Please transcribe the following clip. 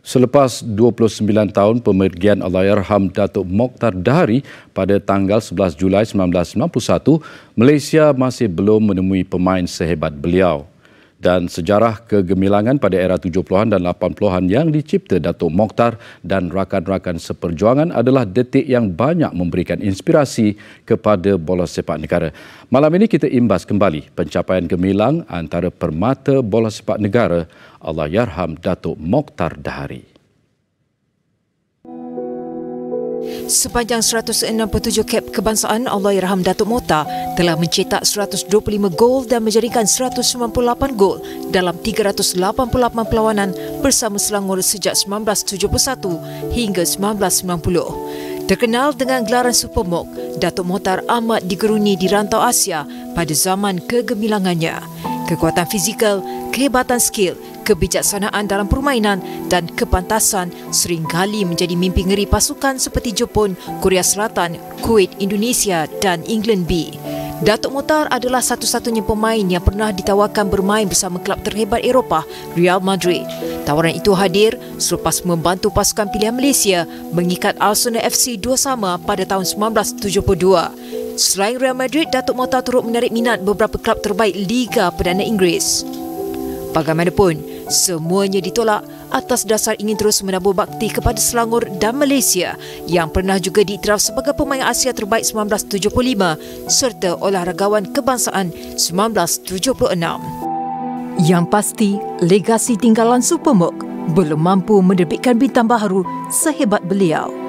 Selepas 29 tahun pemergian Allahyarham Datuk Mokhtar Dahari pada tanggal 11 Julai 1991, Malaysia masih belum menemui pemain sehebat beliau. Dan sejarah kegemilangan pada era 70-an dan 80-an yang dicipta Datuk Mokhtar dan rakan-rakan seperjuangan adalah detik yang banyak memberikan inspirasi kepada bola sepak negara. Malam ini kita imbas kembali pencapaian gemilang antara permata bola sepak negara Allahyarham Datuk Mokhtar Dahari. Sepanjang 167 kap kebangsaan, Allahyarham Datuk Mokhtar telah mencetak 125 gol dan menjadikan 198 gol dalam 388 perlawanan bersama Selangor sejak 1971 hingga 1990. Terkenal dengan gelaran Super Mok, Datuk Mokhtar amat digeruni di rantau Asia pada zaman kegemilangannya. Kekuatan fizikal, kehebatan skill, kebijaksanaan dalam permainan dan kepantasan seringkali menjadi mimpi ngeri pasukan seperti Jepun, Korea Selatan, Kuwait, Indonesia dan England B. Datuk Mokhtar adalah satu-satunya pemain yang pernah ditawarkan bermain bersama kelab terhebat Eropah, Real Madrid. Tawaran itu hadir selepas membantu pasukan pilihan Malaysia mengikat Arsenal FC 2-2 pada tahun 1972. Selain Real Madrid, Datuk Mokhtar turut menarik minat beberapa kelab terbaik Liga Perdana Inggeris. Bagaimanapun, semuanya ditolak atas dasar ingin terus menabur bakti kepada Selangor dan Malaysia yang pernah juga diiktiraf sebagai pemain Asia terbaik 1975 serta olahragawan kebangsaan 1976. Yang pasti, legasi tinggalan Super Mok belum mampu menerbitkan bintang baharu sehebat beliau.